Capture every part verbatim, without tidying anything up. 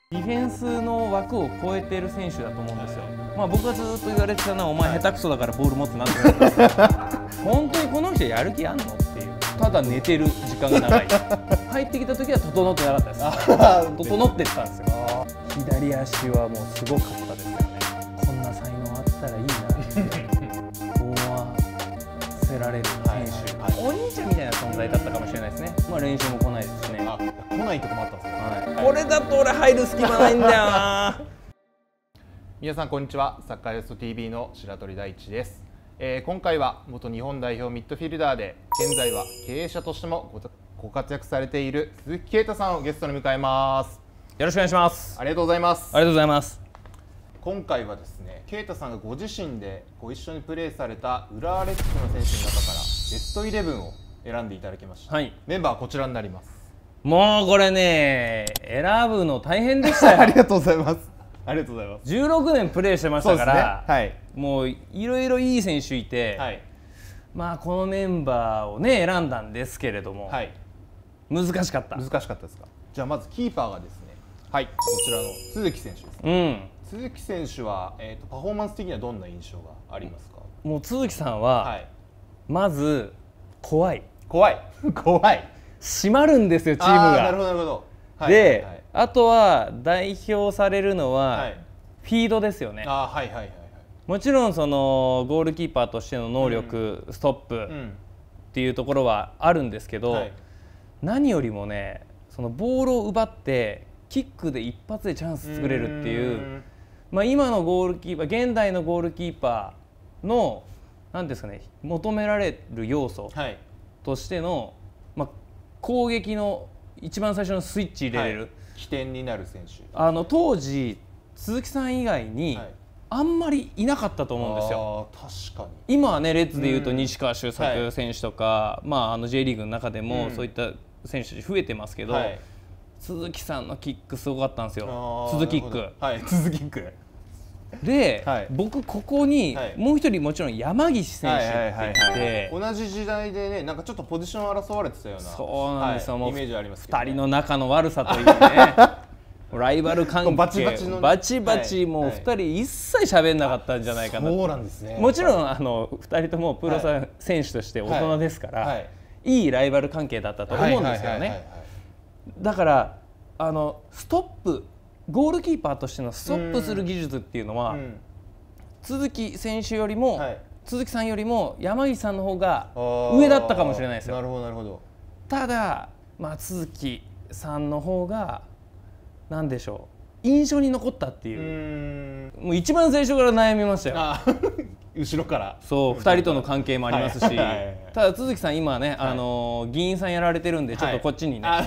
ディフェンスの枠を超えている選手だと思うんですよ。まあ僕はずっと言われてたのは、お前下手くそだからボール持ってなんて言われてた本当にこの人やる気あんのっていう。ただ寝てる時間が長い入ってきた時は整ってなかったです整ってったんですよ。左足はもうすごかったですよね。こんな才能あったらいいなって思わせられる選手、はいはい、お兄ちゃんみたいな存在だったかもしれないですね。まあ練習も来ないですしね。あ、 来ないとこもあったんですよ、 はい、これだと俺入る隙間ないんだよな皆さんこんにちは。サッカーヨスト ティービー の白鳥大地です。えー、今回は元日本代表ミッドフィルダーで現在は経営者としても ご, ご活躍されている鈴木啓太さんをゲストに迎えます。 よろしくお願いします。 ありがとうございます。 ありがとうございます。 今回はですね、啓太さんがご自身でご一緒にプレーされた浦和レッズの選手の中からベストイレブンを選んでいただきました、はい、メンバーはこちらになります。 もうこれね選ぶの大変でしたよありがとうございます。ありがとうございます。 じゅうろくねんプレーしてましたから、 ね、はい、もういろいろいい選手いて、はい、まあこのメンバーをね選んだんですけれども、はい、難しかった。 難しかったですか。じゃあまずキーパーがですね、はい、こちらの鈴木選手ですね、うん、鈴木選手は、えーと、パフォーマンス的にはどんな印象がありますか。 もう鈴木さんは、はい、まず怖い怖い怖い締まるんですよチームが。 なるほどなるほど、はい、 で、はいはい、あとは代表されるのは、はい、フィードですよね。 あ、はいはいはいはい、 もちろんそのゴールキーパーとしての能力、うん、ストップっていうところはあるんですけど、はい、何よりもねそのボールを奪ってキックで一発でチャンス作れるっていう、まあ今のゴールキーパー現代のゴールキーパーの何ですかね求められる要素としての、はい、まあ、攻撃の一番最初のスイッチ入れれる、はい、 起点になる選手。 あの当時鈴木さん以外に、はい、あんまりいなかったと思うんですよ。 あ、確かに今はねレッズでいうと西川周作選手とか、はい、まああの J リーグの中でもそういった選手たち増えてますけど、はい、鈴木さんのキックすごかったんですよ。鈴キック、 はい、鈴キックで、はい、僕ここにもう一人もちろん山岸選手っていて、 同じ時代でねなんかちょっとポジション争われてたような、 そうなんですよ、はい、もうイメージありますけど、ね、 ふたりの仲の悪さというねライバル関係バチバチの、ね、 バチバチもうふたり一切喋んなかったんじゃないかな。 そうなんですね。 もちろんあのふたりともプロさん、はい、選手として大人ですから、はいはい、いいライバル関係だったと思うんですけどね。だからあのストップゴールキーパーとしてのストップする技術っていうのは、うん、鈴木選手よりも、はい、鈴木さんよりも山岸さんの方が上だったかもしれないですよ。 なるほどなるほど。 ただ、まあ、鈴木さんの方が何でしょう印象に残ったっていう、うーんもう一番最初から悩みましたよ。 あ後ろからそうふたりとの関係もありますし、ただ鈴木さん今ね、はい、あの議員さんやられてるんでちょっとこっちにね、はい、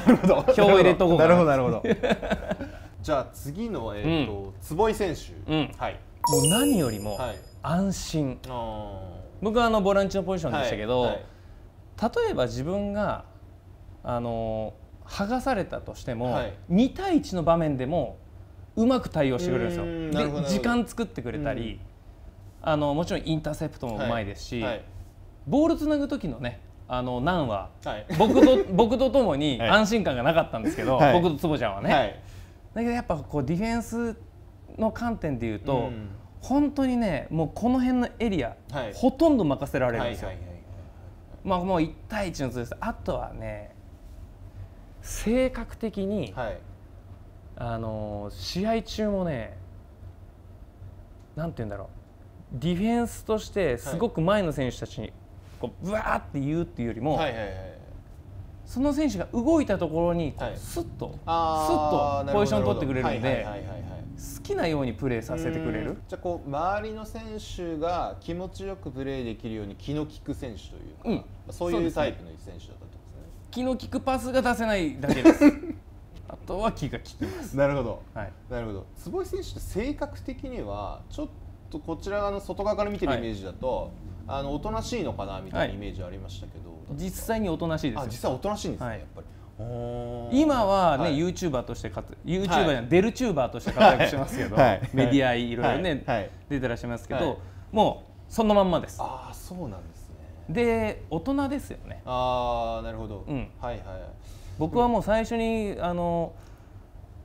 票を入れとこうかな。 なるほどなるほどじゃあ次の、えーとうん、坪井選手、うん、はい、 もう何よりも安心、はい、僕はあのボランチのポジションでしたけど、はいはい、例えば自分があの剥がされたとしても、はい、にたいいちの場面でもうまく対応してくれるんですよ。で時間作ってくれたり、あのもちろんインターセプトもうまいですし、はいはい、ボールつなぐ時のねあの難は、はい、僕と僕とともに安心感がなかったんですけど、はい、僕と坪ちゃんはね、はい、だけどやっぱこうディフェンスの観点でいうと、うん、本当にねもうこの辺のエリア、はい、ほとんど任せられるんですよ。まあもういちたいいちの図です。あとはね性格的に、はい、あの試合中もねなんて言うんだろうディフェンスとしてすごく前の選手たちにこうブワーって言うっていうよりも、その選手が動いたところにこうスッと、はい、スッとポジション取ってくれるんで好きなようにプレーさせてくれる。 じゃあこう周りの選手が気持ちよくプレーできるように気の利く選手というか、うん、そういうタイプの選手だったと。 気の利くパスが出せないだけですあとは気が利きます。 なるほど、はい、なるほど。坪井選手って性格的にはちょっとこちら側の外側から見てるイメージだと、はい、あのおとなしいのかなみたいなイメージありましたけど、はい、 実際におとなしいですよ。 あ、実際おとなしいんですね、はい、やっぱり。 今はね、はい、ユーチューバーとして活 ユーチューバーじゃない、はい、デルチューバーとして活躍してますけど、はい、メディアいろいろね、はい、出てらっしゃいますけど、はい、もうそのまんまです。 ああ、そうなんですね。 で大人ですよね。 ああ、なるほど、うん、はいはい。 僕はもう最初にあの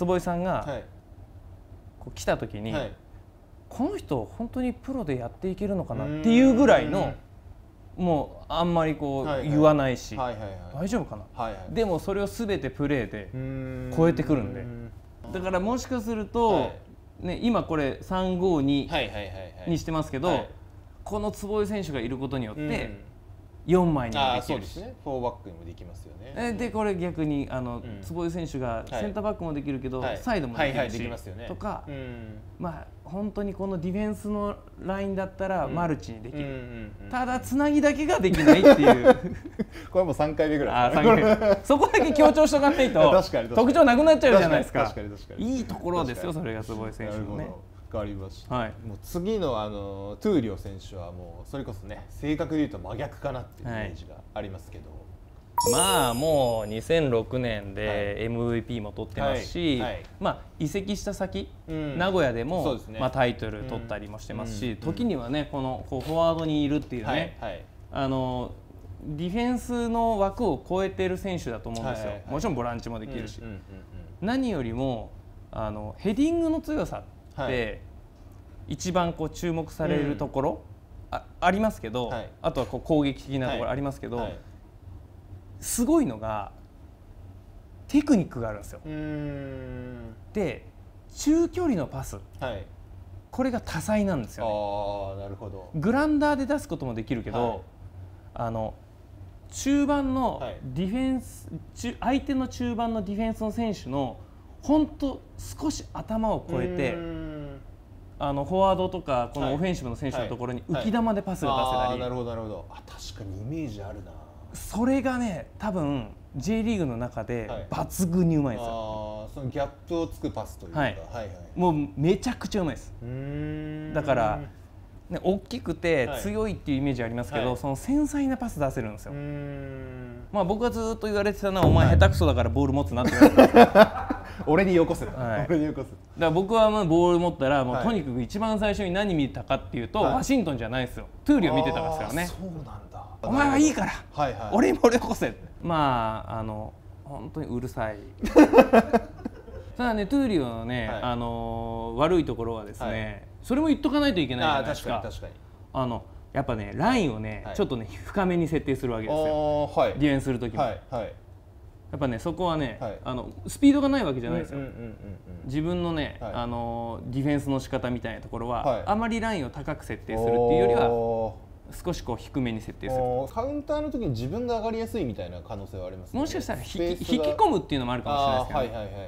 坪井さんがこう来た時に、はい、この人本当にプロでやっていけるのかなっていうぐらいの、もうあんまりこう言わないし大丈夫かな、はいはい、でもそれを全てプレーで超えてくるんで、だからもしかすると、はいね、今これさんごににしてますけど、はい、この坪井選手がいることによってよんまいにもできるし、 ね、フォーバックにもできますよね。 でこれ逆にあの、うん、坪井選手がセンターバックもできるけど、はい、サイドもできるし、ね、とか、うん、まあ本当にこのディフェンスのラインだったらマルチにできる、ただつなぎだけができないっていうこれもうさんかいめぐらいですね。 あそこだけ強調しとかないと特徴なくなっちゃうじゃないですか。いいところですよ、それが坪井選手のね。 変わりました、はい、もう次のあのトゥーリオ選手はもうそれこそね、性格でいうと真逆かなっていうイメージがありますけど、 はい、まあもうにせんろくねんで エムブイピー も取ってますし、はいはい、まあ移籍した先、うん、名古屋でもで、ね、まあ、タイトル取ったりもしてますし、うん、時にはねこのこうフォワードにいるっていうね、はいはい、あのディフェンスの枠を超えている選手だと思うんですよ、はいはいはい、もちろんボランチもできるし、何よりもあのヘディングの強さで、はい、一番こう注目されるところ、うん、あ, ありますけど、はい、あとはこう攻撃的なところありますけど、はいはい、すごいのがテクニックがあるんですよ。うーんで中距離のパス、はい、これが多彩なんですよね。 あー、なるほど。 グラウンダーで出すこともできるけど、はい、あの中盤のディフェンス、はい、相手の中盤のディフェンスの選手の本当少し頭を越えて、あのフォワードとかこのオフェンシブの選手のところに浮き球でパスが出せたり、 なるほどなるほど。あ、確かにイメージあるな。 それがね多分 J リーグの中で抜群にうまいんですよ。 はい、あ、そのギャップをつくパスというか、はいはいはい、 もうめちゃくちゃうまいです。うーんだからね、大きくて強いっていうイメージありますけど、はい、その繊細なパス出せるんですよ。うーんまあ僕はずっと言われてたのは、お前下手くそだからボール持つなって言われてた俺によこせ、はい、俺によこせ。だから僕はまあボール持ったらもうとにかく一番最初に何見たかっていうと、はい、ワシントンじゃないですよ、トゥーリオ見てたんですからね。 そうなんだ。 お前はいいから、はいはい、俺にボールよこせ。まああの本当にうるさいただね、トゥーリオのね、はい、あの悪いところはですね、はい、それも言っとかないといけないじゃないですか。 あ、確かに確かに。 あのやっぱねラインをね、はい、ちょっとね深めに設定するわけですよ、はい、ディフェンスする時も、はいはい、やっぱねそこはね、はい、あのスピードがないわけじゃないですよ。自分のね、はい、あのディフェンスの仕方みたいなところは、はい、あまりラインを高く設定するっていうよりは少しこう低めに設定する。 カウンターの時に自分が上がりやすいみたいな可能性はありますね。 もしかしたら引き、引き込むっていうのもあるかもしれないですけど、ね、はいはいはいはい、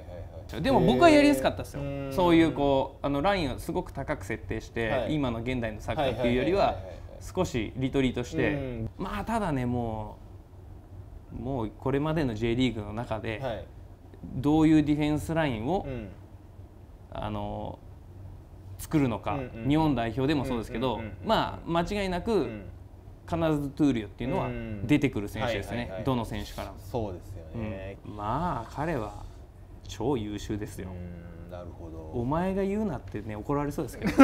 でも僕はやりやすかったですよ。そういうこうあのラインをすごく高く設定して、はい、今の現代のサッカーっていうよりは少しリトリートして、まあただねもうもうこれまでの J リーグの中で、はい、どういうディフェンスラインを、うん、あの作るのか、うんうん、日本代表でもそうですけど、まあ間違いなく、うん、必ずトゥーリオっていうのは出てくる選手ですね、どの選手からも。 そうですよね、 うん、まあ彼は超優秀ですよ。 うん、なるほど。 お前が言うなってね怒られそうですけど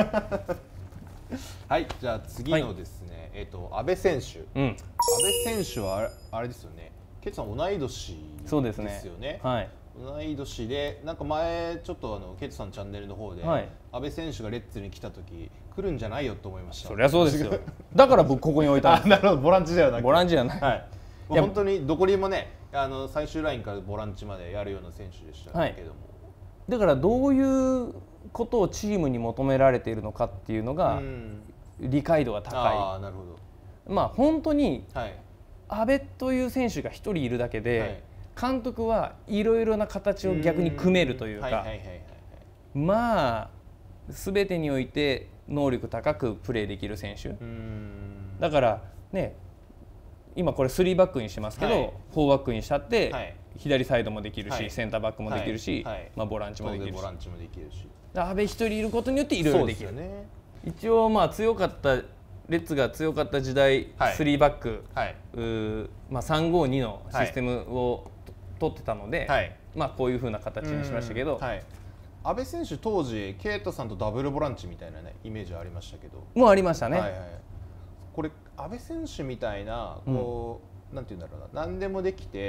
はい、じゃあ次のですね、はい、えっと阿部選手、うん、阿部選手はあれ、あれですよね、ケイトさん同い年ですよね。 そうですね、はい、 同い年で、なんか前ちょっとあのケイトさんのチャンネルの方で、はい、阿部選手がレッツに来た時来るんじゃないよと思いました。 そりゃそうですよだから僕ここに置いたんです。 なるほど、ボランチではなく、 ボランチじゃない、はい、 もう本当にどこにもね、あの最終ラインからボランチまでやるような選手でしたけども、はい、 だからどういうことをチームに求められているのかっていうのが理解度が高い。 あ、なるほど。まあ本当に阿部という選手が一人いるだけで監督はいろいろな形を逆に組めるというか、まあ全てにおいて能力高くプレーできる選手だからね、今これスリーバックにしてますけど、はい、フォーバックにしたって、はい、左サイドもできるし、はい、センターバックもできるし、はい、まあ、ボランチもできるし、阿部一人いることによっていろいろできる。ね、一応まあ強かったレッツが強かった時代、はい、スリーバック、はい、まあ、さんごにのシステムを取ってたので、はい、まあこういう風な形にしましたけど、はい、 阿部選手当時ケイトさんとダブルボランチみたいな、ね、イメージありましたけど、 もうありましたね。はいはい、 これ阿部選手みたいなこう、うん、なんていうんだろうな、何でもできて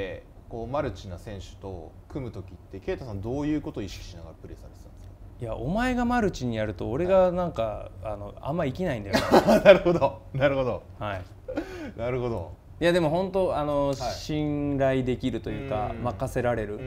こうマルチな選手と組む時って啓太さんどういうことを意識しながらプレーされてたんですか？ いやお前がマルチにやると俺がなんか、はい、あのあんま生きないんだよなるほどなるほど、 はい、 なるほど。 いやでも本当あの、はい、信頼できるというか任せられる。 うん、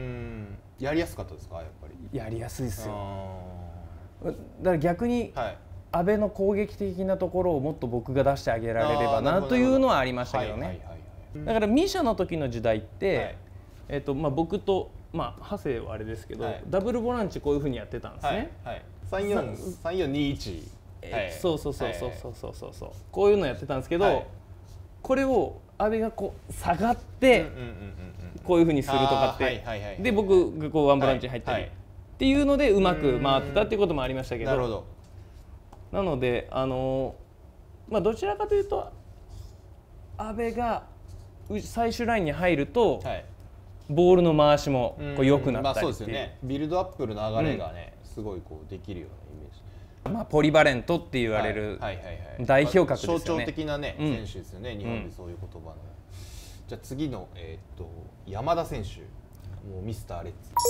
やりやすかったですか？やっぱりやりやすいですよ。だから逆に、はい、阿部の攻撃的なところをもっと僕が出してあげられればなというのはありましたけどね。だからミシャの時の時代って、はい、えーとまあ、僕と、まあ、長谷はあれですけど、はい、ダブルボランチこういうふうにやってたんですね。 さんよんにいち、 そうそうそうそうそうそうそうそうこういうのやってたんですけど、はい、これを阿部がこう下がってこういうふうにするとかってで僕がこうワンボランチに入ったりっていうのでうまく回ってたっていうこともありましたけど、なるほど。なのであのまあどちらかというと阿部が最終ラインに入ると、はい、ボールの回しもこう良くなったりっていう、まあそうですよね。 ビルドアップの流れがね、うん、すごいこうできるようなイメージ。 まあポリバレントって言われる代表格ですよね。 象徴的なね、うん、選手ですよね。日本でそういう言葉の。うん、じゃあ次のえー、っと山田選手、もうミスターレッツ。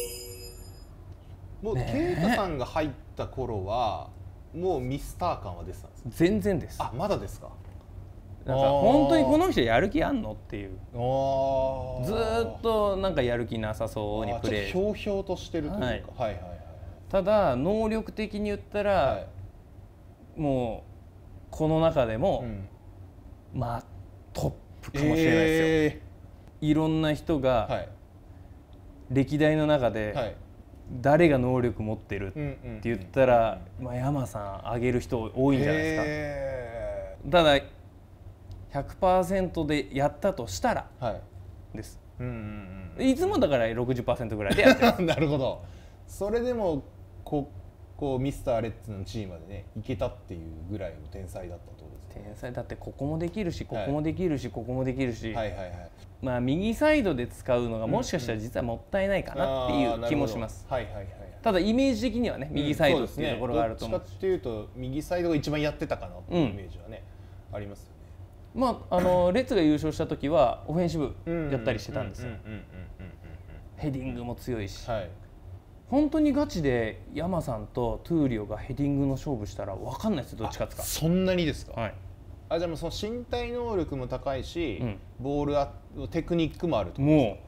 もう啓太さんが入った頃はもうミスター感は出てたんですか？ 全然です。 あ、まだですか？ なんか本当にこの人やる気あんのっていう、ずっとなんかやる気なさそうにプレー、 ちょっとひょうひょうとしてるというか、はいはいはいはい、 ただ能力的に言ったら、はい、もうこの中でも、うん、まあトップかもしれないですよ、えー、いろんな人が、はい、歴代の中で、はい、誰が能力持ってるって言ったら、まあ、山さん挙げる人多いんじゃないですか、えー、ただひゃくパーセント でやったとしたらです、はい、うんうんうん、いつもだから ろくじゅっパーセント ぐらいでやってますなるほど。それでもここうミスターレッツのチームまでねいけたっていうぐらいの天才だったってことですね。 天才だってここもできるしここもできるし、はい、ここもできるし、はいはいはい、まあ右サイドで使うのがもしかしたら実はもったいないかなっていう気もします、はいはいはい、ただイメージ的にはね右サイドっていうところがあると思う、 どっちかっていうと右サイドが一番やってたかなっていうイメージはね、うん、ありますよね。 まあ、あのレッツが優勝した時はオフェンシブやったりしてたんですよ。ヘディングも強いし、はい、本当にガチで山さんとトゥーリオがヘディングの勝負したら分かんないですよ、どっち勝つか。 そんなにですか？ はい、 あ、じゃあもうその身体能力も高いし、うん、ボールはテクニックもあると思う。も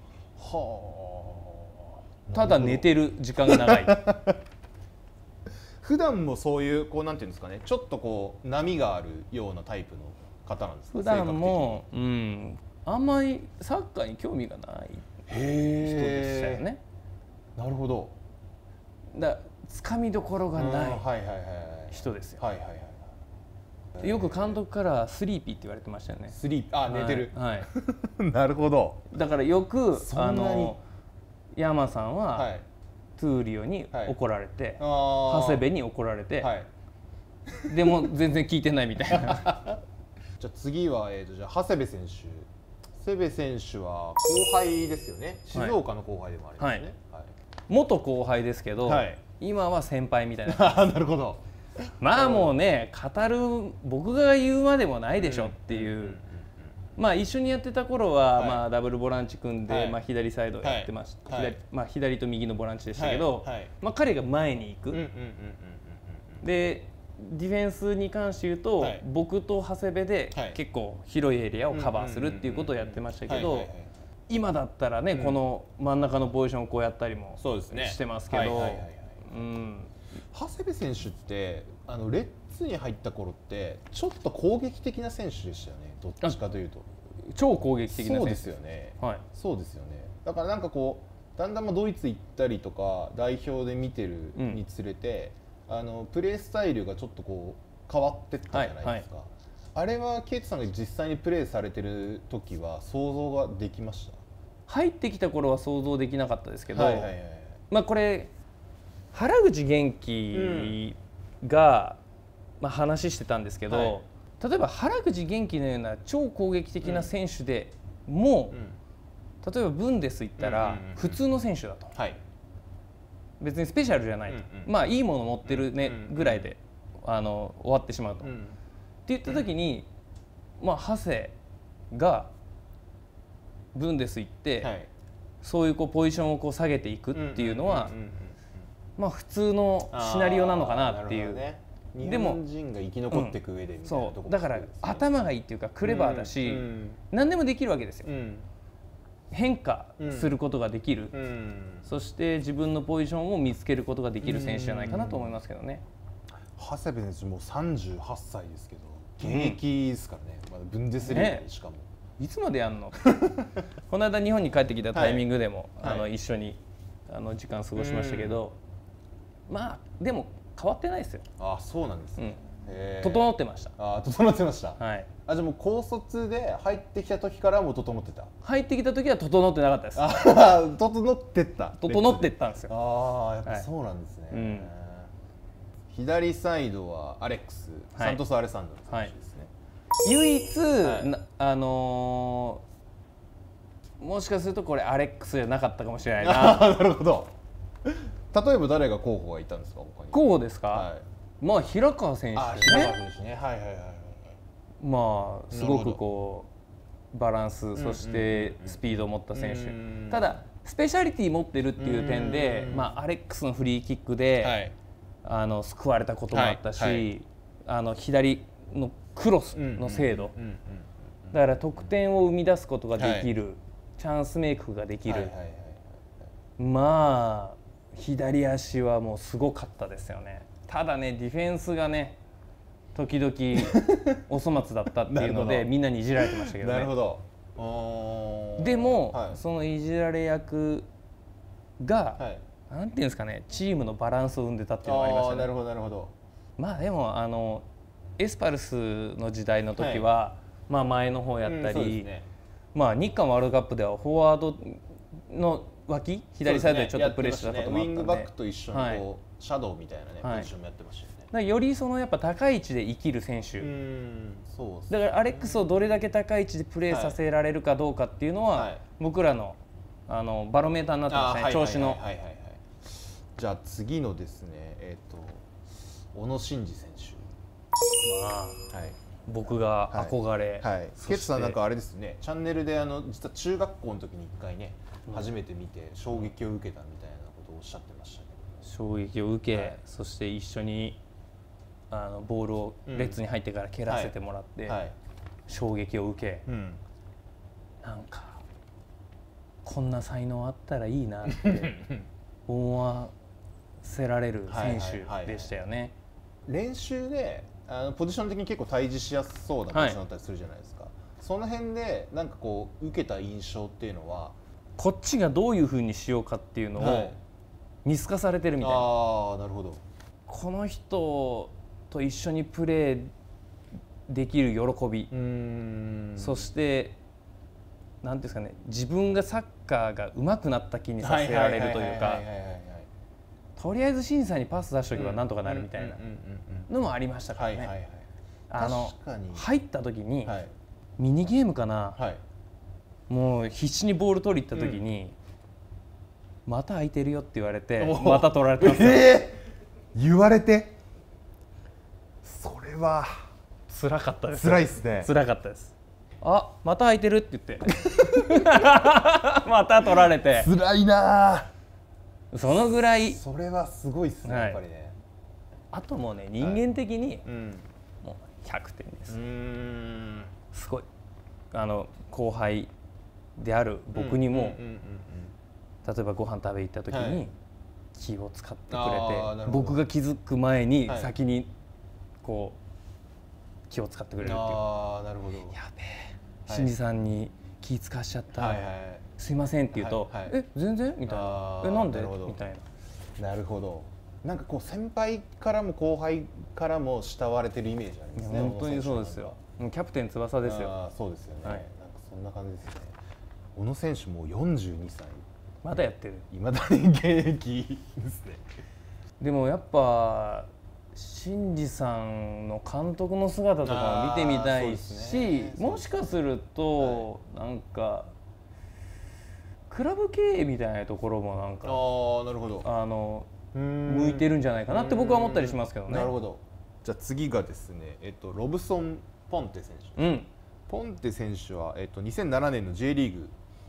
うはあ、ただ寝てる時間が長い普段もそういうこうなんていうんですかね、ちょっとこう波があるようなタイプの方なんですか？ 普段も、うん、あんまりサッカーに興味がない人でしたよね。 なるほど。 だつかみどころがない人ですよ。よく監督からスリーピーって言われてましたよね。 スリーピー、あ、寝てる。 はい。 なるほど。 だからよくあの山さんは、はい、トゥーリオに怒られて、はい、長谷部に怒られて、はい、でも全然聞いてないみたいな。 じゃあ次は、えー、とじゃあ長谷部選手。長谷部選手は後輩ですよね。静岡の後輩でもありますね。はいはい、 元後輩ですけど、はい、今は先輩みたいな。 なるほど。 まあもうね、語る僕が言うまでもないでしょっていう。まあ一緒にやってた頃は、はい、まあダブルボランチ組んで、はい、まあ左サイドやってました。はい、左まあ左と右のボランチでしたけど、はいはい、まあ彼が前に行く。で。ディフェンスに関して言うと、はい、僕と長谷部で結構広いエリアをカバーするっていうことをやってましたけど、今だったらね、うん、この真ん中のポジションをこうやったりもしてますけど、 長谷部選手ってあのレッツに入った頃ってちょっと攻撃的な選手でしたよね。どっちかというと超攻撃的な選手。 そうですよね、はい、そうですよね。だからなんかこうだんだんドイツ行ったりとか代表で見てるにつれて、うんあのプレースタイルがちょっとこう変わってったじゃないですか、はいはい、あれはケイトさんが実際にプレーされてる時は想像ができました？ 入ってきた頃は想像できなかったですけど、はいはいはい、まあこれ原口元気が、うんまあ、話してたんですけど、はい、例えば原口元気のような超攻撃的な選手でも、うん、例えばブンデス行ったら普通の選手だと、はい別にスペシャルじゃないと、うんうん、まあいいもの持ってるねぐらいで、うん、あの終わってしまうと、うん、って言った時に、まあ長谷がブンデス行って、はい、 そういうこうポジションをこう下げていくっていうのはまあ普通のシナリオなのかなっていう。 日本人が生き残っていく上でみたいなところ、 そうだから頭がいいっていうかクレバーだし、何でもできるわけですよ。変化することができる、そして自分のポジションを見つけることができる選手じゃないかなと思いますけどね。 長谷部選手もさんじゅうはっさいですけど現役ですからね、まだブンデスリーガにしかも、ね、 いつまでやんのこの間日本に帰ってきたタイミングでも、はい、あの一緒にあの時間過ごしましたけど、まあでも変わってないですよ。 ああそうなんですね、 うん、整ってました。 ああ整ってました。 はい。 あじゃあもう高卒で入ってきた時からもう整ってた。 入ってきた時は整ってなかったです。 ああ整ってった。 整ってったんですよ。 ああやっぱそうなんですね。はい、うん、左サイドはアレックス、はい、サントス・アレサンドロ選手ですね。 はい、唯一、はい、あのー、もしかするとこれアレックスじゃなかったかもしれないな。 なるほど。例えば誰が候補がいたんですか他に。 候補ですか。はい、まあ平川選手ですね。 平川選手ね。はいはいはいはい。 まあすごくこうバランス、そしてスピードを持った選手。ただスペシャリティ持ってるっていう点で、まあアレックスのフリーキックで、はい、あの救われたこともあったし、はいはい、あの左のクロスの精度。だから得点を生み出すことができる、はい、チャンスメイクができる。まあ左足はもうすごかったですよね。ただねディフェンスがね時々お粗末だったっていうのでみんなにいじられてましたけどね。 なるほど。 でも、はい、そのいじられ役が、はい、なんていうんですかね、チームのバランスを生んでたっていうのがありましたね。 なるほどなるほど。 まあでもあのエスパルスの時代の時は、はい、まあ前の方やったり、うんね、まあ日韓ワールドカップではフォワードの脇左サイドでちょっとプレーしたこともあったんで、 ウィングバックと一緒にこう、はい、シャドウみたいなね、はい、ポジションもやってましたよね。 よりそのやっぱ高い位置で生きる選手、うんそうですね、だからアレックスをどれだけ高い位置でプレーさせられるかどうかっていうのは、はい、僕らのあのバロメーターになってますね、調子の。 じゃあ次のですね、えっ、ー、と小野伸二選手、 まあはい、僕が憧れ、 はいはい、ケツさんなんかあれですね、チャンネルであの実は中学校の時に一回ね、うん、初めて見て衝撃を受けたみたいなことをおっしゃってましたね。 衝撃を受け、はい、そして一緒にあのボールを列に入ってから蹴らせてもらって、うんはい、衝撃を受け、うん、なんかこんな才能あったらいいなって思わせられる選手でしたよね。 練習であのポジション的に結構対峙しやすそうなポジションだったりするじゃないですか、はい、その辺でなんかこう受けた印象っていうのは、 こっちがどういうふうにしようかっていうのを見透かされてるみたいな、 ああなるほど、 この人と一緒にプレーできる喜び、うーん、そしてなんていうんですかね、自分がサッカーが上手くなった気にさせられるというか、とりあえず審査にパス出しとけばなんとかなるみたいなのもありましたからね。あの入った時に、はい、ミニゲームかな、はい、もう必死にボール取りに行った時に、うん、また空いてるよって言われてまた取られたんですよ。 えー、言われてそれは辛かったです。 辛いですね。 辛かったです。あ、また空いてるって言ってまた取られて辛いな。 そのぐらい。 それはすごいですね、はい、やっぱりね。 あともうね、人間的に、はい、うん、もうひゃくてんです。うーん、すごいあの後輩である僕にも、例えばご飯食べ行った時に気を使ってくれて、はい、僕が気づく前に先にこう気を使ってくれるっていう。あ、なるほど。やべえ、新次さんに気使わしちゃった、はいはいはい、すいませんって言うと、はいはい、え全然みたいな、えなんでみたいな。なるほど。なんかこう先輩からも後輩からも慕われてるイメージありますね。 本当にそうですよ。キャプテン翼ですよ。 あ、そうですよね、はい、なんかそんな感じですね。小野選手もよんじゅうにさいまだやってる。 いまだに現役ですね。 でもやっぱ新次さんの監督の姿とかも見てみたいし、ね、もしかすると、はい、なんかクラブ経営みたいなところもなんか、 あ、なるほど、 あの向いてるんじゃないかなって僕は思ったりしますけどね。 なるほど。じゃあ次がですね、えっと、ロブソン・ポンテ選手、うん、ポンテ選手は、えっと、にせんななねんの J リーグ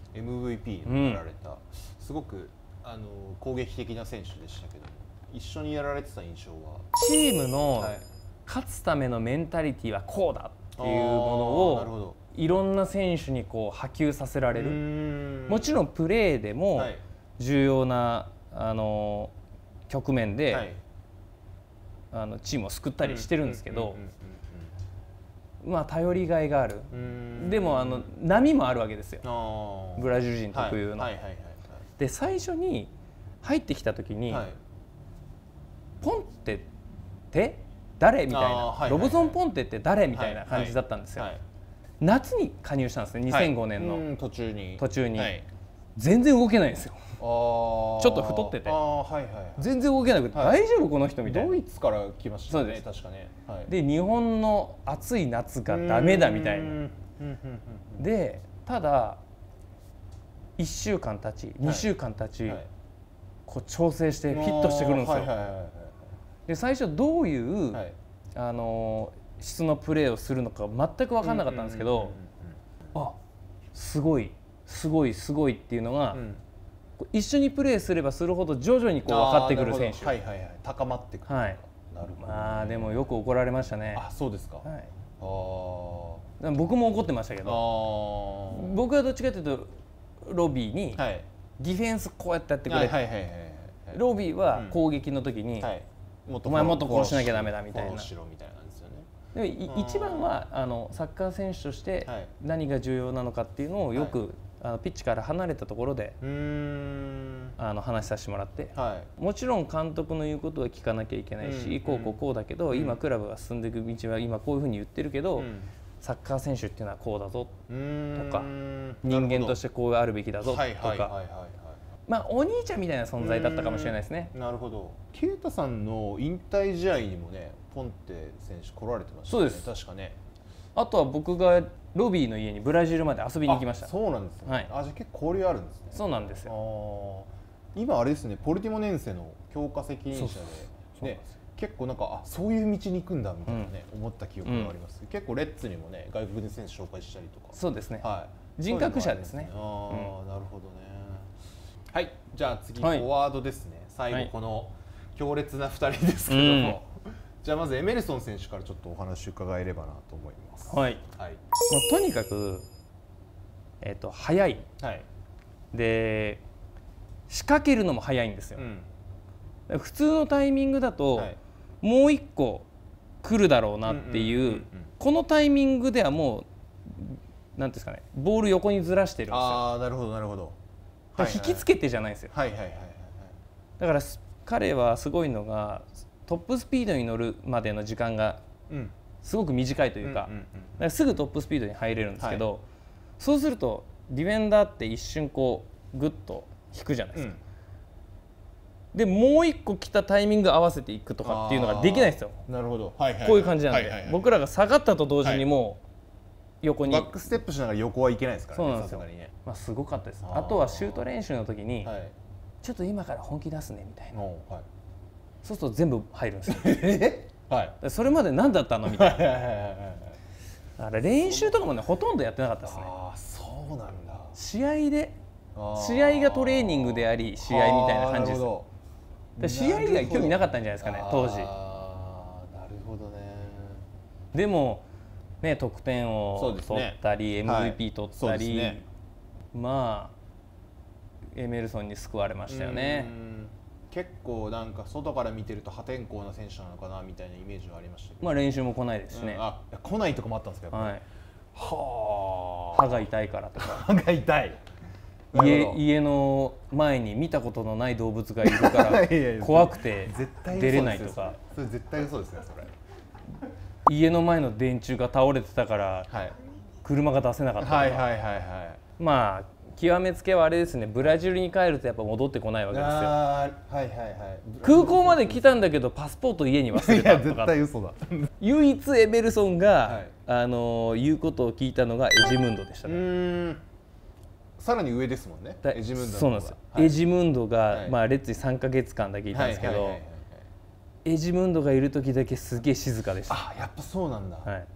エムブイピー になられた、うん、すごくあの攻撃的な選手でしたけども、一緒にやられてた印象はチームの勝つためのメンタリティーはこうだっていうものをいろんな選手にこう波及させられる。もちろんプレーでも重要なあの局面で、はい、あのチームを救ったりしてるんですけど、まあ頼りがいがある。でもあの波もあるわけですよ、ブラジル人特有の。で最初に入ってきた時に、はい、ポンテって誰みたいな、ロブソン・ポンテって誰みたいな感じだったんですよ。夏に加入したんですね、にせんごねんの途中に。 途中に全然動けないんですよ。ちょっと太ってて全然動けなくて、大丈夫この人みたいな。 ドイツから来ましたね、確かね。 で日本の暑い夏がダメだみたいな。でただいっしゅうかん経ちにしゅうかん経ち、こう調整してフィットしてくるんですよ。で最初どういう、はい、あの質のプレーをするのか全く分かんなかったんですけど、あすごいすごいすごいっていうのが、うん、一緒にプレーすればするほど徐々にこう分かってくる選手、 はいはいはい、高まってくる。はい、 なるほど、ね。まあでもよく怒られましたね。 あ、そうですか。はい、 あ僕も怒ってましたけど、僕はどっちかというとロビーにディフェンスこうやってやってくれ、ロビーは攻撃の時に、はい、お前もっとこうしなきゃダメだみたいな。でも一番はあのサッカー選手として何が重要なのかっていうのをよく、はい、あのピッチから離れたところであの話させてもらって、はい、もちろん監督の言うことは聞かなきゃいけないし、うん、こうこうこうだけど、うん、今クラブが進んでいく道は今こういうふうに言ってるけど、うん、サッカー選手っていうのはこうだぞとか、人間としてこうあるべきだぞとか。まあお兄ちゃんみたいな存在だったかもしれないですね。 なるほど。啓太さんの引退試合にもね、ポンテ選手来られてましたね。そうです。確かね。 あとは僕がロビーの家にブラジルまで遊びに行きました。 そうなんですね。はい、あ、じゃあ結構交流あるんですね。 そうなんですよ。 あ今あれですね、ポルティモネンセの強化責任者でね、結構なんかあそういう道に行くんだみたいなね、うん、思った記憶があります。うん、結構レッツにもね外国人選手紹介したりとか。 そうですね。はい。人格者ですね。 ああ、うん、なるほどね。はい、じゃあ次、はい、フォワードですね。最後この強烈なふたりですけども、うん、じゃあまずエメルソン選手からちょっとお話伺えればなと思います。 はい。はい、もうとにかく、えー、と速い、はい、で仕掛けるのも速いんですよ。うん、普通のタイミングだと、はい、もう一個来るだろうなっていうこのタイミングではもうなんですかね、ボール横にずらしてるんですよ。 ああ、なるほどなるほど。 引きつけてじゃないんですよ。だから彼はすごいのがトップスピードに乗るまでの時間がすごく短いというか、だからすぐトップスピードに入れるんですけど、はい、そうするとディフェンダーって一瞬こうグッと引くじゃないですか。うん、でもう一個来たタイミング合わせていくとかっていうのができないですよ。 なるほど。 こういう感じなんで、僕らが下がったと同時にもう横にバックステップしながら横はいけないですからね。 そうなんですよ。まあすごかったです。あとはシュート練習の時に、はい、ちょっと今から本気出すねみたいな、はい、そうすると全部入るんですよ。はい、それまで何だったのみたいな。だから練習とかもねほとんどやってなかったですね。 ああ、そうなんだ。 試合で試合がトレーニングであり試合みたいな感じです。試合以外興味なかったんじゃないですかね当時。 ああ、なるほどね。 でもね、得点を取ったり、ね、エムブイピー 取ったり、はいね、まあエメルソンに救われましたよね。 結構なんか外から見てると破天荒な選手なのかなみたいなイメージはありましたけど、 まあ練習も来ないですしね。 うん、あ来ないとかもあったんですけど、はい、 はあ歯が痛いからとか歯が痛い家, 家の前に見たことのない動物がいるから怖くて出れないとか。 それ絶対嘘ですねそれ。 家の前の電柱が倒れてたから車が出せなかったとか、まあ極めつけはあれですね、ブラジルに帰るとやっぱ戻ってこないわけですよ。はいはいはい、空港まで来たんだけどパスポート家に忘れたとか。 絶対嘘だ。 唯一エメルソンが、はい、あの言うことを聞いたのがエジムンドでしたね。うーん、 さらに上ですもんね。エジムンド。 そうなんですよ。はい、エジムンドが、はい、まあレッツにさんかげつかんだけいたんですけど、エジムンドがいる時だけすげえ静かでした。 あ、やっぱそうなんだ。はい、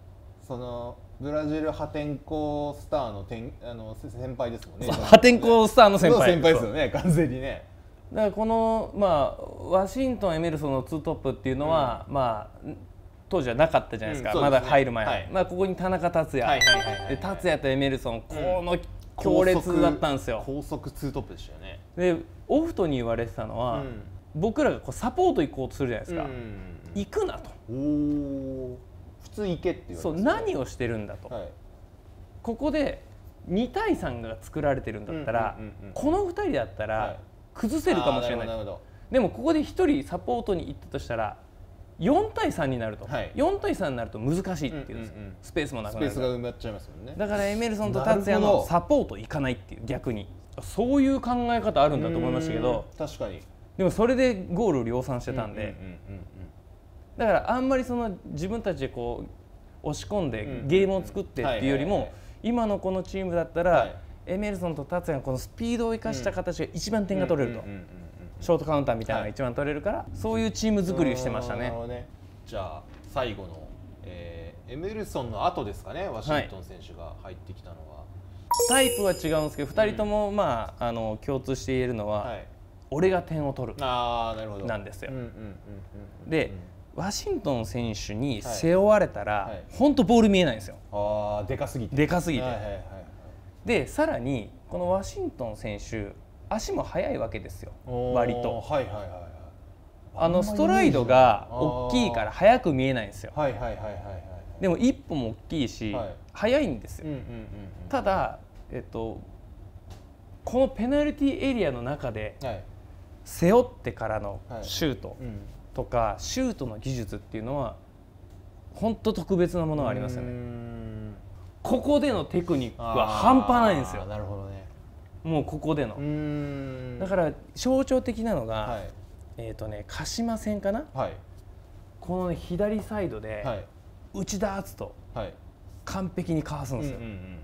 そのブラジル破天荒スターの天あの先輩ですもんね。 破天荒スターの先輩先輩ですよね、完全にね。 だからこの、まあ、ワシントン、エメルソンのツートップっていうのは、うん、まあ、当時はなかったじゃないですか、うん、すね、まだ入る前は、はい、まあ、ここに田中達也、で達也とエメルソン、この強烈だったんですよ。 高速ツートップでしたよね。 でオフトに言われてたのは、うん、僕らがこうサポート行こうとするじゃないですか、うん、行くなと。 お普通行けって言われて、ね、 そう何をしてるんだと、はい、ここでに対さんが作られてるんだったら、このふたりだったら崩せるかもしれない、はい、でもここでひとりサポートに行ったとしたらよんたいさんになると、はい、よんたいさんになると難しいっていうんですよ、うんうんうん、スペースもなくなるから、 スペースが埋まっちゃいますもんね。 だからエメルソンと達也のサポート行かないっていう、逆にそういう考え方あるんだと思いましたけど、 確かに。 でもそれでゴールを量産してたんで、だからあんまりその自分たちでこう押し込んでゲームを作ってっていうよりも、今のこのチームだったら、はい、エメルソンと達也のこのスピードを生かした形が一番点が取れると、ショートカウンターみたいなのが一番取れるから、はい、そういうチーム作りをしてましたね。 ね、じゃあ最後の、えー、エメルソンの後ですかね、ワシントン選手が入ってきたのは、はい、 タイプは違うんですけど、ふたりとも、まあ、あの共通して言えるのは、はい、俺が点を取るなんですよ。でワシントン選手に背負われたら、はい、本当ボール見えないんですよ。 あー、でかすぎて。 でかすぎて。でさらにこのワシントン選手足も速いわけですよ、割と。 はいはいはいはい、 あのストライドが大きいから速く見えないんですよ。でも一歩も大きいし、はい、速いんですよ。ただ、えっと、このペナルティーエリアの中で背負ってからのシュート、はい、うんとかシュートの技術っていうのは本当特別なものがありますよね。ここでのテクニックは半端ないんですよ。 なるほどね。 もうここでの。だから象徴的なのが、はい、えっとね鹿島戦かな、はい、この、ね、左サイドで、はい、内田篤人、はい、完璧にかわすんですよ。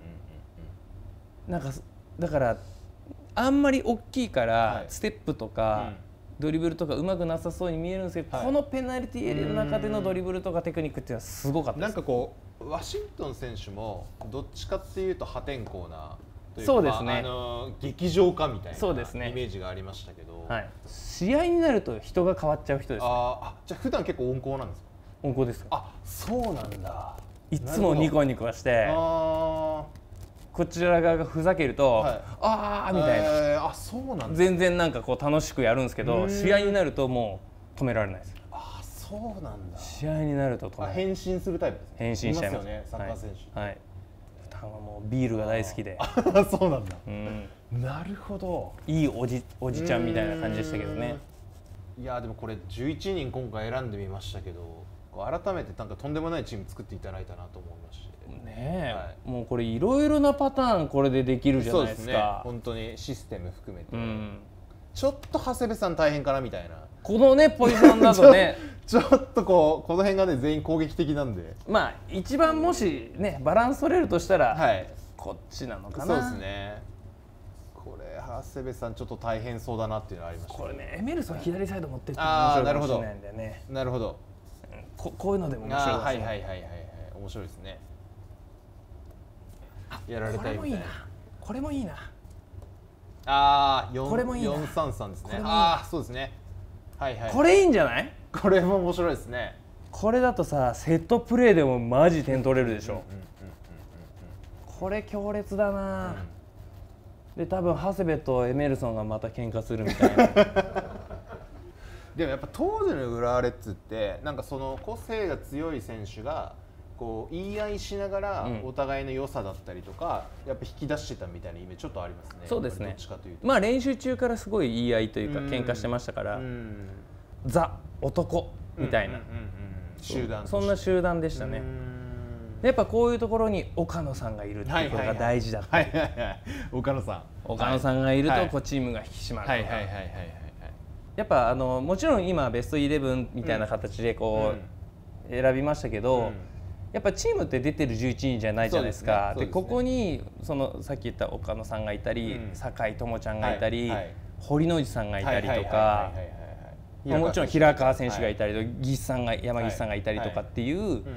なんかだからあんまり大きいから、はい、ステップとか、うんドリブルとかうまくなさそうに見えるんですけど、はい、このペナルティーエリアの中でのドリブルとかテクニックっていうのはすごかったです。 なんかこうワシントン選手もどっちかっていうと破天荒なというか、 そうですね、まあ、 あの劇場家みたいなイメージがありましたけど、 はい、試合になると人が変わっちゃう人ですね。 ああ、じゃあ普段結構温厚なんですか？ 温厚ですよ。 あ、そうなんだ。 いつもニコニコして、あこちら側がふざけると、はい、ああみたいな、 えー、あそうなん全然なんかこう楽しくやるんですけど、試合になるともう止められないです。 あそうなんだ。 試合になると止められない。 変身するタイプですね。 変身しちゃいますよね、サッカー選手。 はい、はい、普段はもうビールが大好きで。 あそうなんだ、うん、なるほど。 いいおじおじちゃんみたいな感じでしたけどね。 いやでもこれじゅういちにん今回選んでみましたけど、改めてなんかとんでもないチーム作っていただいたなと思いました。 ねえ、はい、もうこれいろいろなパターンこれでできるじゃないですか。そうですね、 本当にシステム含めて、うん、ちょっと長谷部さん大変かなみたいな、 このねポジションだとねちょっとこうこの辺がね全員攻撃的なんで、 まあ一番もしねバランス取れるとしたら、はい、こっちなのかな。 そうですね。これ長谷部さんちょっと大変そうだなっていうのがありました。 これねエメルソン左サイド持ってって面白いかもしれないんだよね。 なるほど。 こ, こういうのでも面白いですね。 はいはいはいはいはい、面白いですね。やられたいみたいな。 これもいいな。 ああ、よんさんさんですね。ああ、そうですね。はいはい。 これいいんじゃない？これも面白いですね。 これだとさ、セットプレーでもマジ点取れるでしょ。これ強烈だな。うん、で、多分長谷部とエメルソンがまた喧嘩するみたいな。 でもやっぱ当時の浦和レッズってなんかその個性が強い選手がこう言い合いしながらお互いの良さだったりとか、うん、やっぱ引き出してたみたいなイメージちょっとありますね。 そうですね。どっちかというと、まあ練習中からすごい言い合いというか喧嘩してましたから、ザ男みたいな集団、 そんな集団でしたね。やっぱこういうところに岡野さんがいるっていうことが大事だった。 岡野さん、 岡野さんがいるとこうチームが引き締まる。やっぱあのもちろん今ベストイレブンみたいな形でこう選びましたけど、やっぱチームって出てるじゅういちにんじゃないじゃないですか。でここにそのさっき言った岡野さんがいたり、酒井智ちゃんがいたり、堀之内さんがいたりとか、もちろん平川選手がいたりと、岸さんが山岸さんがいたりとかっていう、やっ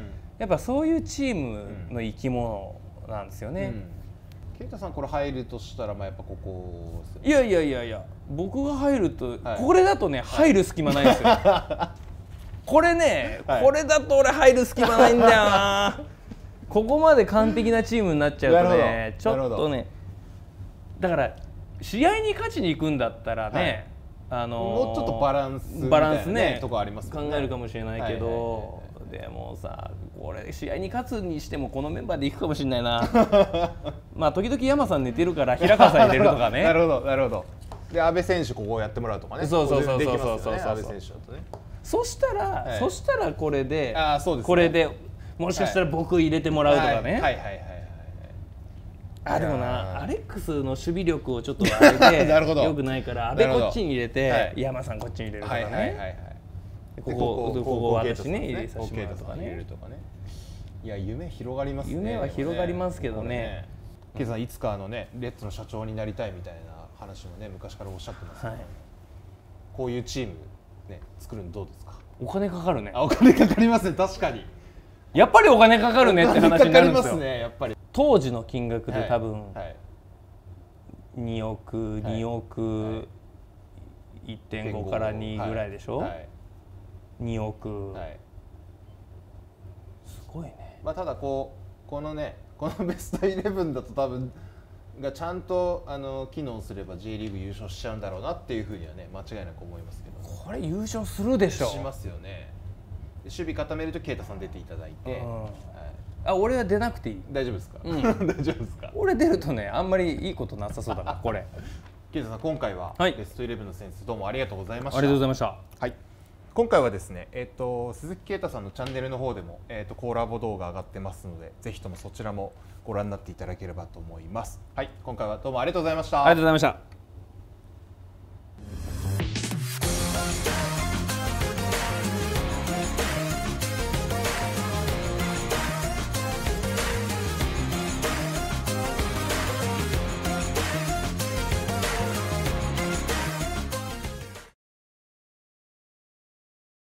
やっぱそういうチームの生き物なんですよね。 啓太さんこれ入るとしたらまあやっぱここいやいやいやいや僕が入ると、はい、これだとね入る隙間ないですよ。これね、はい、これだと俺入る隙間ないんだよな。ここまで完璧なチームになっちゃうとねちょっとねだから試合に勝ちに行くんだったらね、はい、あのー、 もうちょっとバランスみたいな、ね、 バランスねとこありますね、考えるかもしれないけど、でもさこれ試合に勝つにしてもこのメンバーでいくかもしれないな。まあ時々山さん寝てるから平川さん入れるとかね。 なるほどなるほど。で阿部選手ここをやってもらうとかね。 そうそうそうそうそうそう。 阿部選手だとね。 そしたら、はい、そしたらこれで、 あ、そうですね、 これでもしかしたら僕入れてもらうとかね。 はいはいはいはい。 あでもなアレックスの守備力をちょっとあれでよくないから阿部こっちに入れて、はい、山さんこっちに入れるとかね。はいはいはいはい。ここここ私ね入れさせてもらうとかね。 いや夢広がりますね。 夢は広がりますけどね。 ケイさんいつかあのねレッツの社長になりたいみたいな話もね昔からおっしゃってますけど、はい、こういうチームね作るのどうですか。 お金かかるね。 あお金かかりますね確かに。 やっぱりお金かかるねって話になるんですよ。 かかりますねやっぱり。 当時の金額で多分、 はいはい、 におく、はい、におく、はい、いってんごからにぐらいでしょ、はい、におく、はい、すごいね。 まあただこうこのねこのベストイレブンだと多分がちゃんとあの機能すれば J リーグ優勝しちゃうんだろうなっていうふうにはね間違いなく思いますけど。 これ優勝するでしょ。 しますよね。守備固めると啓太さん出ていただいて、うん、はい、 あ俺は出なくていい。 大丈夫ですか、うん、大丈夫ですか。 俺出るとねあんまりいいことなさそうだからこれ。 啓太さん今回はベストイレブンの選出どうもありがとうございました。 ありがとうございました。 はい、今回はですね、えー、と鈴木啓太さんのチャンネルの方でも、えー、とコラボ動画上がってますのでぜひともそちらもご覧になっていただければと思います。はい、今回はどうもありがとうございました。 ありがとうございました。